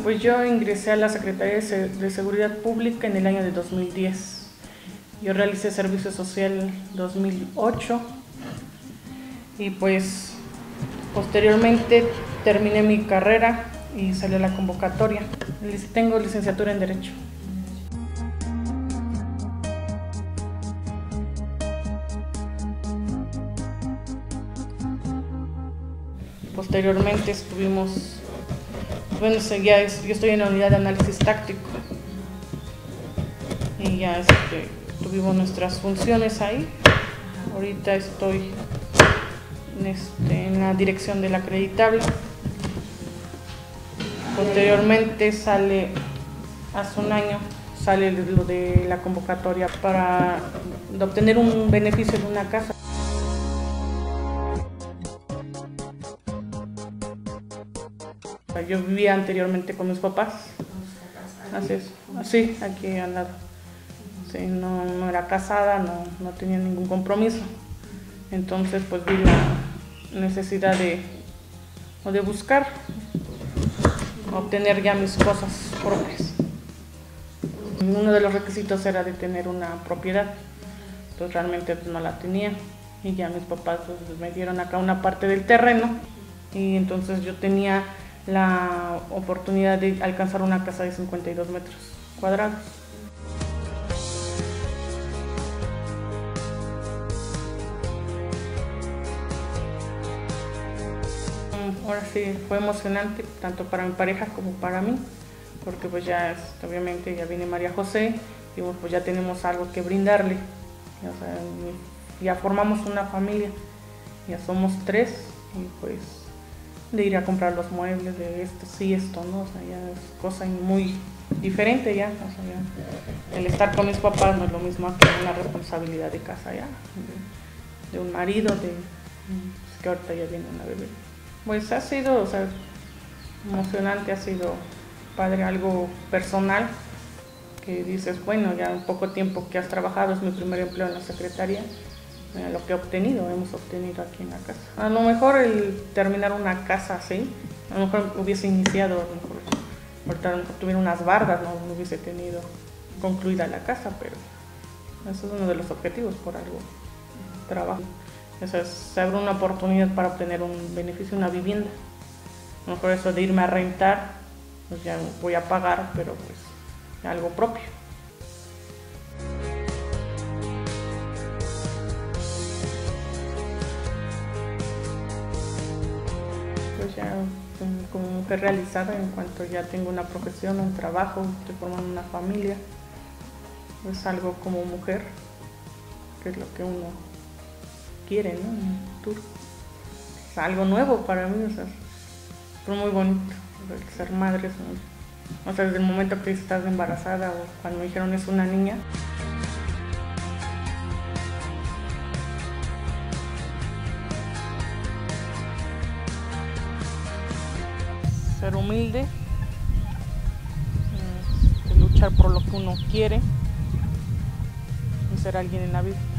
Pues yo ingresé a la Secretaría de Seguridad Pública en el año de 2010. Yo realicé servicio social 2008 y pues posteriormente terminé mi carrera y salió la convocatoria. Tengo licenciatura en Derecho. Posteriormente estuvimos, yo estoy en la unidad de análisis táctico y ya tuvimos nuestras funciones ahí. Ahorita estoy en la dirección del acreditable. Posteriormente hace un año, sale lo de la convocatoria para obtener un beneficio de una casa. Yo vivía anteriormente con mis papás, así es, sí, aquí al lado. Sí, no era casada, no tenía ningún compromiso. Entonces pues vi la necesidad de buscar, obtener ya mis cosas propias. Uno de los requisitos era de tener una propiedad, pues realmente no la tenía y ya mis papás pues, me dieron acá una parte del terreno y entonces yo tenía la oportunidad de alcanzar una casa de 52 metros cuadrados. Ahora sí, fue emocionante tanto para mi pareja como para mí, porque pues ya obviamente ya viene María José y pues ya tenemos algo que brindarle, ya formamos una familia, ya somos 3 y pues de ir a comprar los muebles, de esto, sí, esto, ¿no? O sea, ya es cosa muy diferente ya, ya el estar con mis papás no es lo mismo que una responsabilidad de casa ya, de un marido, que ahorita ya viene una bebé. Pues ha sido, emocionante, ha sido padre, algo personal, que dices, bueno, ya un poco tiempo que has trabajado, es mi primer empleo en la Secretaría. Lo que hemos obtenido aquí en la casa. A lo mejor el terminar una casa así, a lo mejor hubiese iniciado, a lo mejor tuviera unas bardas, no hubiese tenido concluida la casa, pero eso es uno de los objetivos, por algo trabajo. Se abre una oportunidad para obtener un beneficio, una vivienda. A lo mejor eso de irme a rentar, pues ya voy a pagar, pero pues algo propio. Ya como mujer realizada en cuanto ya tengo una profesión, un trabajo, estoy formando una familia, es algo como mujer, que es lo que uno quiere, ¿no? En el futuro. Es algo nuevo para mí, es muy bonito ser madre, desde el momento que estás embarazada o cuando me dijeron es una niña. Ser humilde, luchar por lo que uno quiere y ser alguien en la vida.